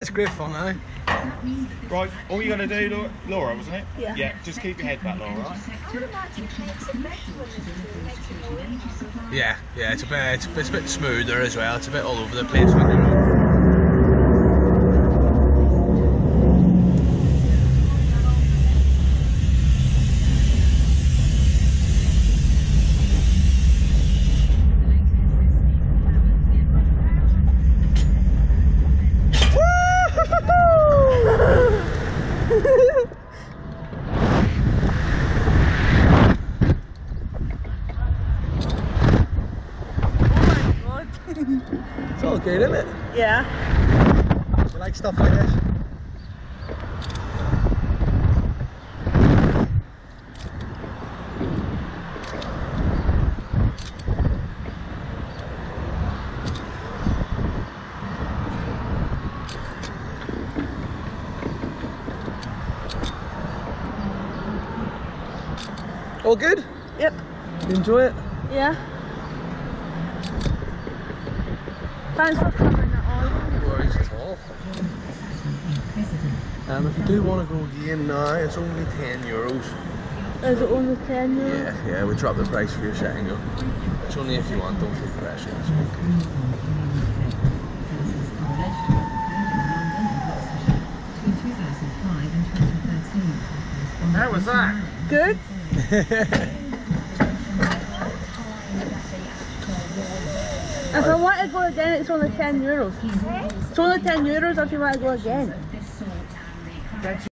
It's great fun, eh? Right, all you got to do, Laura, wasn't it? Yeah. Yeah, just keep your head back, Laura, right? Yeah, it's a bit smoother as well. It's a bit all over the place when you're on. It's all good, isn't it? Yeah. You like stuff like this? All good? Yep. You enjoy it? Yeah. Thanks for covering that on. No worries at all. If you do want to go again now, it's only €10. Is it only 10 euros? Yeah, we dropped the price for your second go. It's only if you want, don't feel pressure. It's okay. How was that? Good. If I want to go again, it's only 10 euros. It's only 10 euros if you want to go again.